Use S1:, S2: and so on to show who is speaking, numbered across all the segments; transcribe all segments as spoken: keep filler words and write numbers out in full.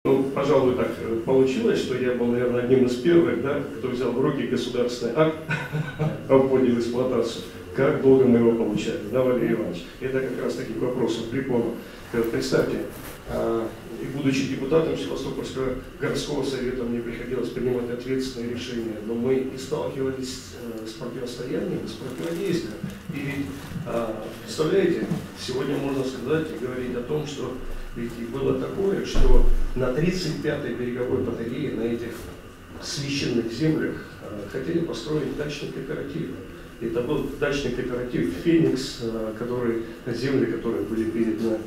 S1: Ну, пожалуй, так получилось, что я был, наверное, одним из первых, да, кто взял в руки государственный акт о вводе в эксплуатацию. Как долго мы его получали, да, Валерий Иванович? Это как раз таких вопросов припомню. Представьте, и будучи депутатом Севастопольского городского совета, мне приходилось принимать ответственные решения, но мы и сталкивались с противостоянием, с противодействием. И ведь, представляете, сегодня можно сказать и говорить о том, что ведь было такое, что на тридцать пятой береговой батарее, на этих священных землях, хотели построить дачный кооператив. Это был дачный кооператив «Феникс», который, земли, которые были переданы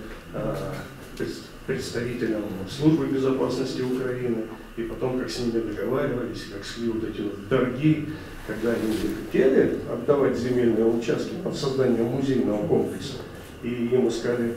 S1: представителям службы безопасности Украины, и потом, как с ними договаривались, как шли вот эти вот торги, когда они хотели отдавать земельные участки под создание музейного комплекса, и им искали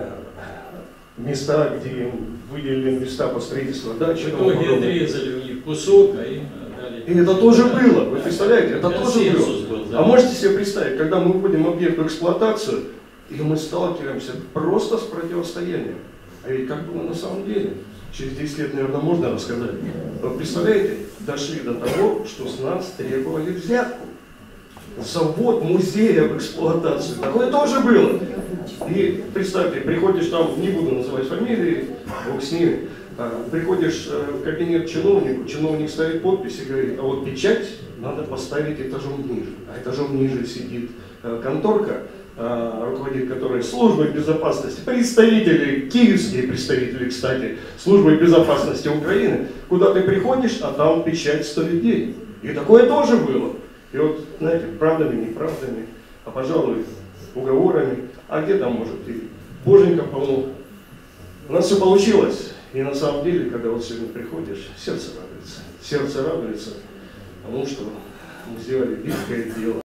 S1: места, где им выделили места по строительству дачи.
S2: В итоге отрезали у них кусок, а им дали...
S1: И это тоже было, вы представляете, это тоже было.
S2: Был, да.
S1: А можете себе представить, когда мы вводим объект в эксплуатацию, и мы сталкиваемся просто с противостоянием. А ведь как было на самом деле? Через десять лет, наверное, можно рассказать. Вы представляете, дошли до того, что с нас требовали взятку. Завод музея в эксплуатацию. Такое тоже было. И представьте, приходишь там, не буду называть фамилии, бог с ними, приходишь в кабинет чиновнику, чиновник ставит подпись и говорит, а вот печать надо поставить этажом ниже. А этажом ниже сидит конторка, руководит которой службой безопасности, представители, киевские представители, кстати, службы безопасности Украины, куда ты приходишь, а там печать стоит денег. И такое тоже было. И вот, знаете, правдами, неправдами, а, пожалуй, уговорами, а где там, может, и боженька полно. У нас все получилось. И на самом деле, когда вот сегодня приходишь, сердце радуется. Сердце радуется тому, что мы сделали великое дело.